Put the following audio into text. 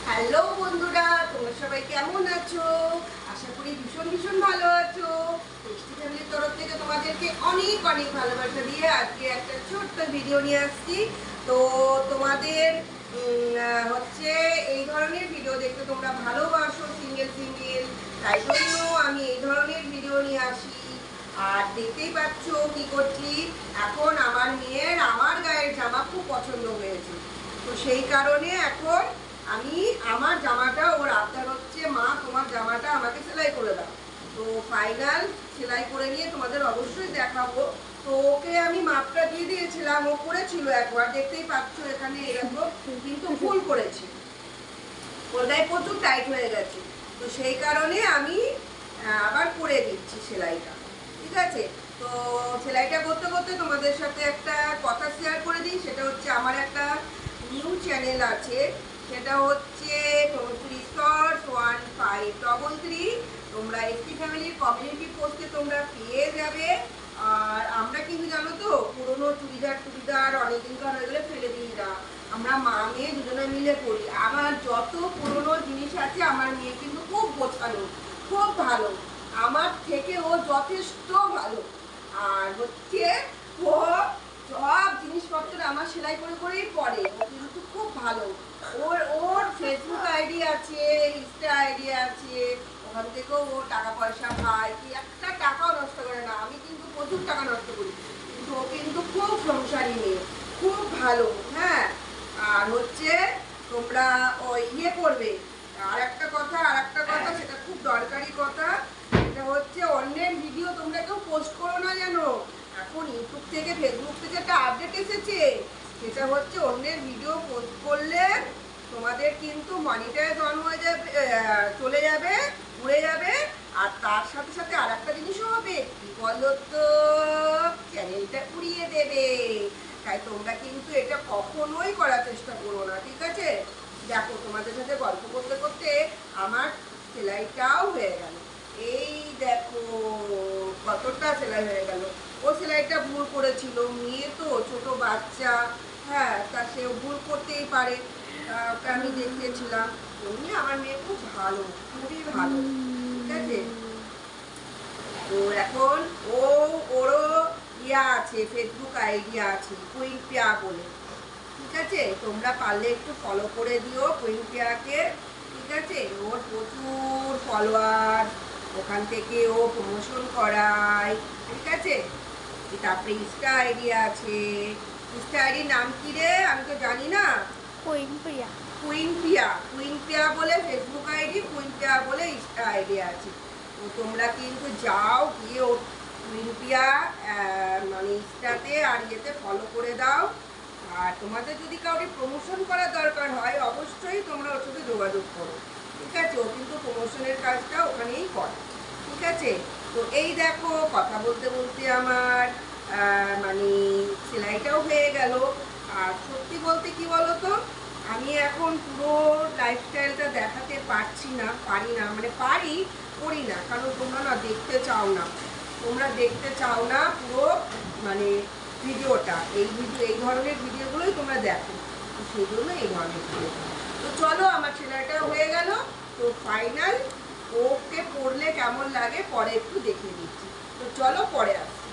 Hello বন্ধুরা, তোমরা সবাই কেমন আছো? আশা করি ভীষণ ভীষণ ভালো আছো। টেস্টি ফ্যামিলির তরফ থেকে তোমাদেরকে অনেক অনেক ভালোবাসা দিয়ে আজকে একটা ছোট্ট ভিডিও নিয়ে আসছি। তো তোমাদের হচ্ছে এই ধরনের ভিডিও দেখতে তোমরা ভালোবাসো, সিঙ্গেল সিঙ্গেল, তাই জন্য আমি এই ধরনের ভিডিও নিয়ে আসি। আর দেখতেই পাচ্ছ কি করছি, এখন আমার মেয়ের আমার গায়ের জামা খুব পছন্দ হয়েছে। তো সেই কারণে এখন আমি আমার জামাটা, ওর আবদার হচ্ছে মা তোমার জামাটা আমাকে সেলাই করে দাও। তো ফাইনাল সেলাই করে নিয়ে তোমাদের অবশ্যই দেখাবো। তো ওকে আমি মাপটা দিয়ে দিয়েছিলাম, ও করেছিল একবার, দেখতেই পাচ্ছ এখানে এরকম, কিন্তু ভুল করেছি, ওর গায়ে প্রচুর টাইট হয়ে গেছে। তো সেই কারণে আমি আবার করে দিচ্ছি সেলাইটা, ঠিক আছে? তো সেলাইটা করতে করতে তোমাদের সাথে একটা কথা শেয়ার করে দিই। সেটা হচ্ছে আমার একটা নিউ চ্যানেল আছে, সেটা হচ্ছে তনুশ্রী শর্টস 1533। তোমরা এসটি ফ্যামিলির কমিউনিটি পোস্টে তোমরা পেয়ে যাবে। আর আমরা কিন্তু জানো তো, পুরোনো চুড়িদার অনেকদিনকার হয়ে গেলে ফেলে দিই না, আমরা মা মেয়ে দুজনে মিলে করি। আমার যত পুরোনো জিনিস আছে, আমার মেয়ে কিন্তু খুব গোছানো, খুব ভালো, আমার থেকে ও যথেষ্ট ভালো। আর হচ্ছে ও সব জিনিসপত্র আমার সেলাই করে করেই পরে, ও কিন্তু খুব ভালো। ওর ওর ফেসবুক আইডি আছে, ইনস্টা আইডি আছে, ওখান থেকেও ও টাকা পয়সা পায়, কি একটা টাকাও নষ্ট করে না। আমি কিন্তু প্রচুর টাকা নষ্ট করি, কিন্তু ও কিন্তু খুব সংসারী মেয়ে, খুব ভালো। হ্যাঁ, আর হচ্ছে তোমরা ওই ইয়ে করবে, আর একটা কথা সেটা খুব দরকারি কথা, সেটা হচ্ছে অন্যের ভিডিও তোমরা কেউ পোস্ট করো না জানো। এখন ইউটিউব থেকে, ফেসবুক থেকে একটা আপডেট এসেছে, সেটা হচ্ছে অন্যের ভিডিও পোস্ট করলে তোমাদের কিন্তু মনিটাইজ অন হয়ে যাবে, চলে যাবে, উড়ে যাবে। আর তার সাথে সাথে আর একটা জিনিসও হবে, কি বলো তো, চ্যানেলটা উড়িয়ে দেবে। তাই তোমরা কিন্তু এটা কখনোই করার চেষ্টা করো না, ঠিক আছে? দেখো, তোমাদের সাথে গল্প করতে করতে আমার সেলাইটাও হয়ে গেল। এই দেখো কতটা সেলাই হয়ে গেল। ও সেলাইটা ভুল করেছিল, মেয়ে তো ছোট বাচ্চা, হ্যাঁ, তা সে ভুল করতেই পারে, ওকে আমি দেখিয়েছিলাম। এমনি আমার মেয়ে খুব ভালো, খুবই ভালো, ঠিক আছে? তো এখন ওরও ইয়া আছে, ফেসবুক আইডি আছে, কুইন পিয়া বলে, ঠিক আছে? তোমরা পারলে একটু ফলো করে দিও কুইন পিয়াকে, ঠিক আছে? ওর প্রচুর ফলোয়ার, ওখান থেকে ও প্রমোশন করায়, ঠিক আছে? তারপরে ইনস্টা আইডি আছে। ইনস্টা আইডির নাম কি রে, আমি তো জানি না। কুইন প্রিয়া। কুইন পিয়া বলে ফেসবুক আইডি, কুইন পিয়া বলে ইনস্টা আইডি আছে। তো তোমরা কিন্তু যাও, গিয়ে ও কুইন পিয়া মানে ইনস্টাতে আর ইয়েতে ফলো করে দাও। আর তোমাদের যদি কাউকে প্রমোশন করার দরকার হয়, অবশ্যই তোমরা ওর সাথে যোগাযোগ করো, ঠিক আছে? ও কিন্তু প্রমোশনের কাজটা ওখানেই করে, ঠিক আছে? তো এই দেখো, কথা বলতে বলতে আমার মানে সেলাইটাও হয়ে গেল। আর সত্যি বলতে কি বলো তো, আমি এখন পুরো লাইফস্টাইলটা দেখাতে পারি না, মানে করি না, কারণ তোমরা না দেখতে চাও না, পুরো মানে ভিডিওটা, এই ধরনের ভিডিওগুলোই তোমরা দেখো, তো সেই জন্য এই ধরনের ভিডিও। তো চলো, আমার সেলাইটা হয়ে গেল। তো ফাইনাল ওকে পরলে কেমন লাগে পরে একটু দেখিয়ে দিচ্ছি। তো চলো পরে আসি।